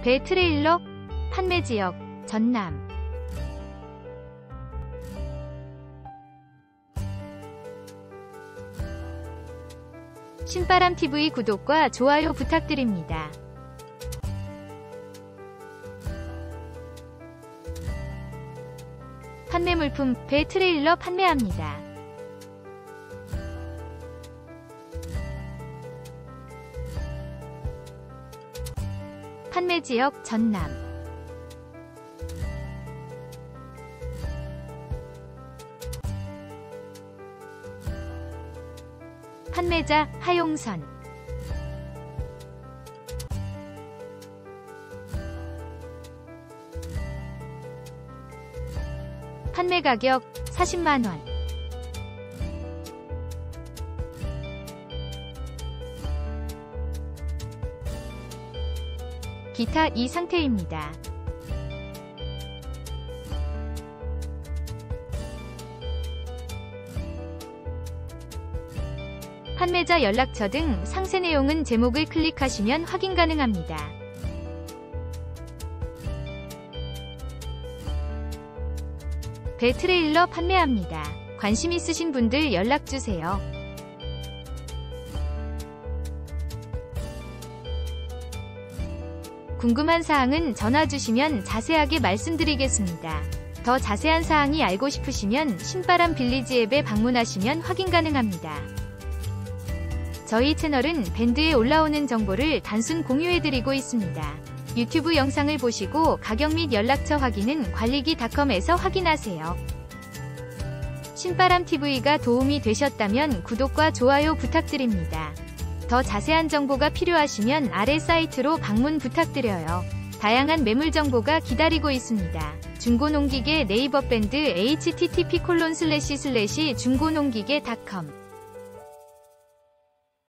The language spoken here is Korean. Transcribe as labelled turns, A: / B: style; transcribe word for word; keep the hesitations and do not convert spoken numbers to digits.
A: 배 트레일러 판매지역 전남. 신바람티비 구독과 좋아요 부탁드립니다. 판매 물품 배 트레일러 판매합니다. 판매지역 전남. 판매자 하용선. 판매 가격 사십만 원. 기타 이 상태입니다. 판매자 연락처 등 상세 내용은 제목을 클릭하시면 확인 가능합니다. 배 트레일러 판매합니다. 관심 있으신 분들 연락주세요. 궁금한 사항은 전화주시면 자세하게 말씀드리겠습니다. 더 자세한 사항이 알고 싶으시면 신바람 빌리지 앱에 방문하시면 확인 가능합니다. 저희 채널은 밴드에 올라오는 정보를 단순 공유해드리고 있습니다. 유튜브 영상을 보시고 가격 및 연락처 확인은 관리기 닷컴에서 확인하세요. 신바람티비가 도움이 되셨다면 구독과 좋아요 부탁드립니다. 더 자세한 정보가 필요하시면 아래 사이트로 방문 부탁드려요. 다양한 매물 정보가 기다리고 있습니다. 중고농기계 네이버 밴드 에이치티티피 콜론 슬래시 슬래시 중고농기계 닷컴